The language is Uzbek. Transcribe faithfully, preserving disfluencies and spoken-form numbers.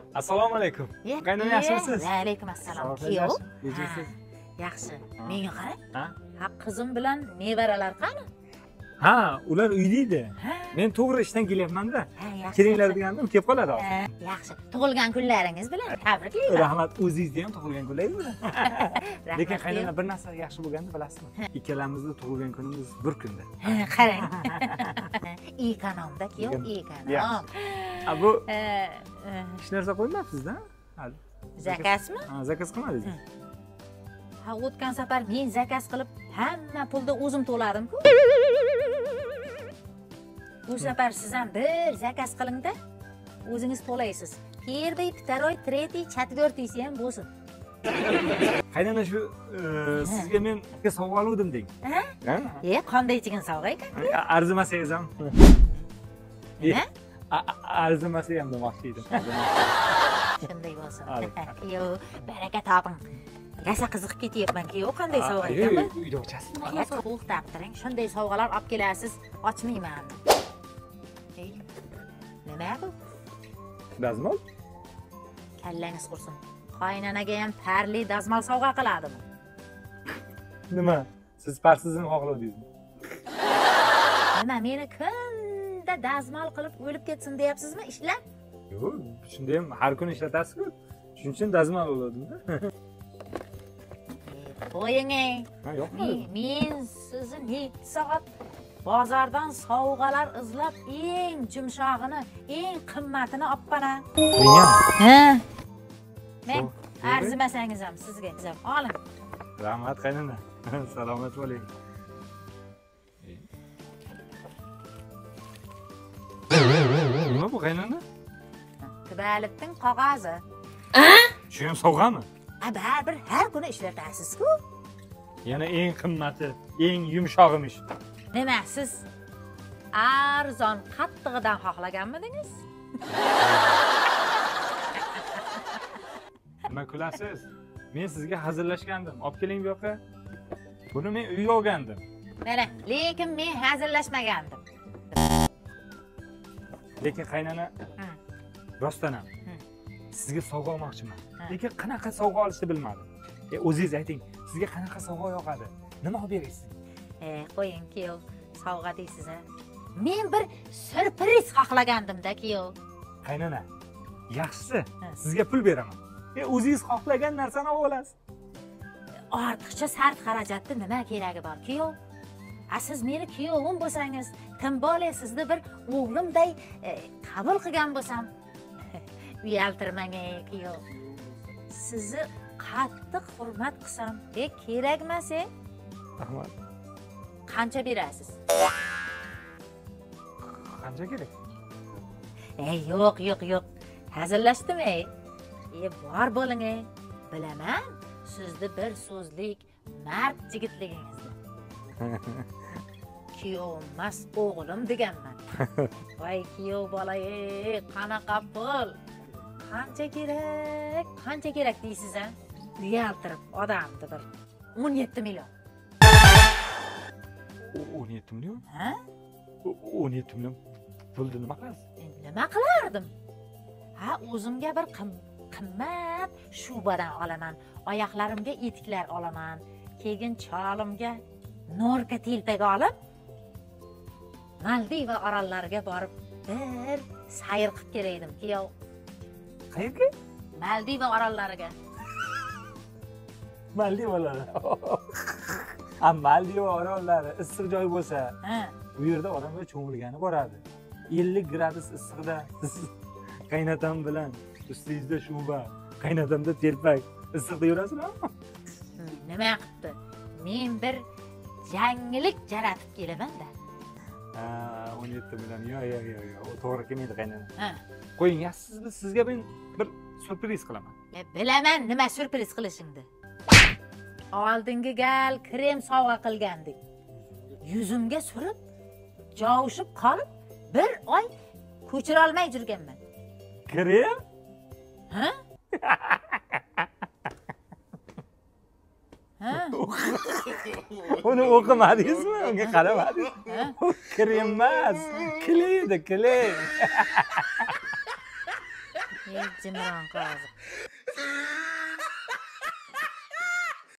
Assalomu alaykum. Qaynona yaxshimisiz? Va alaykum assalom. Kuyov. Yaxshi. Menga qara. Ha? Ha, qizim bilan nevaralar qani? Ha, ular uyda. Men to'g'ri ishdan kelyapman-da. Kiringlar degandim, kelib qoladi hozir. Yaxshi. Tug'ilgan kunlaringiz bilan tabriklayman. Rahmat, o'zingizga ham tug'ilgan kunlaringiz bilan. Lekin qaynona bir narsa yaxshi bo'lganda bilasizmi? Ikkalamizni tug'ilgan kunimiz bir kunda. Qarang. Ekonomda kuyov, ekonom. Ha, bu hech narsa qo'ymabsiz-da? Hali. Zakasmi? Ha, zakaz qilmadingiz. Ha, o'tgan safar men zakaz qilib, hamma pulni o'zim to'ladim-ku. Bu safar siz ham bir zakaz qiling-da, o'zingiz to'laysiz. Первый, второй, третий, четвертый ham bo'lsin. Qaynona shu sizga men sovg'a oldim deng. Ha? E, qanday chiqin sovg'a ekan? Arzimasangiz ham. Nima? Arzimasa ham demoqchi edim. Shunday bo'lsin. Yo, baraka toping. Rosa qiziqib ketyapman. Kuyov qanday sovg'a ekanmi? Uyda ochasizmi? To'xtab turing. Shunday sovg'alar olib kelasiz, ochmayman. Nima bu? Dazmol? Kallangiz qursin. Qaynonaga ham parli dazmol sovg'a qiladimi? Nima? Siz parsizini xohladingizmi? Nima, meni kunda dazmol qilib o'lib ketsin deyapsizmi, ishlab? Yo'q, shunda ham har kun ishlatasiz-ku. Shuning uchun dazmol oladim-da. Qo'ying-ey. Ha, yo'q. Men sizni necha soat bozordan sovg'alar izlab, eng jumshog'ini, eng qimmatini olib-pana. Menga? Ha. Men arzimasangiz ham sizga ham oling. Rahmat qaynona. Salomat bo'ling. Nima bu qaynona? Tubalibning qog'ozi. Shu ham sovg'ami? Ha, baribir har kuni ishlatasiz-ku. Yana eng qimmati, eng yumshog'imish. Nima, siz arzon qattig'idan xohlaganmidingiz? Nima kulasiz? Men sizga hazillashgandim. Olib keling bu yoqqa. Buni men uyga olgandim. Mana, lekin men hazillashmagandim. Lekin qaynona, rostdan ham sizga sovg'a olmoqchiman. Lekin qanaqa sovg'a olishni bilmadim. E, o'zingiz ayting, sizga qanaqa sovg'a yoqadi? Nima olib berasiz? E, qo'ying kuyov, sovg'a deysiz-a. Men bir surpriz xohlagandim-da kuyov. Qaynona, yaxshisi, sizga pul beraman. E, o'zingiz xohlagan narsani olasiz. Ortiqcha sarf xarajatni nima keragi bor kuyov? A, siz meni kuyovim bo'lsangiz, kim bo'lay sizni bir o'g'limday qabul qilgan bo'lsam, uyaltirmang-ey kuyov. Sizni qattiq hurmat qilsam, e kerakmas-e? Rahmat. Qancha berasiz? Qancha kerak? Ey, yo'q, yo'q, yo'q. Hazillashdim-ey. E, bor bo'ling-ey. Bilaman, sizni bir so'zlik mard yigitligingizni. Kuyov emas, o'g'lim deganman. Voy kuyov bola-ey, qanaqa pul? Qancha kerak? Qancha kerak deysiz-a? Uyaltirib odamni bir o'n yetti million. o'n yetti million? Ha? o'n yetti million pulni nima qilasiz? Nima qilardim? Ha, o'zimga bir qimmat shubadan olaman, oyoqlarimga etiklar olaman, keyin cholimga norka telpak olib, Maldiv orollariga borib bir sayr qilib kelaydim, kuyov. Qayerga? Maldiv orollariga. Maldiv orollari. Ha, Maldiv orollari issiq joy bo'lsa, bu yerda odamlar cho'milgani boradi. ellik gradus issiqda siz qaynatam bilan ustingizda shuba, qaynatamda telpak issiqda yurasizmi? Nima qilibdi? Men bir yangilik jaratib kelaman-da. Ha, o'n yetti million. Yo'q, yo'q, yo'q, yo'q. O to'g'ri kelmaydi qaynona. Ha. Qo'ying, sizga sizga men bir surpriz qilaman. E, bilaman nima surpriz qilishingni. Oldingi gal krem sovg'a qilgandik. Yuzimga surib, jovushib qolib, bir oy ko'chira olmay yurganman. Krem? Ha? Ha? Uni o'qimadingizmi? Unga qaramadingizmi? Krem emas, kley edi, kley. ey jimron qoziq.